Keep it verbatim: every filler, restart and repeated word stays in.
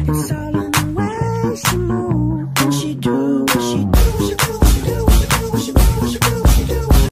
It's all in the way she moves. When she do, when she do, she do.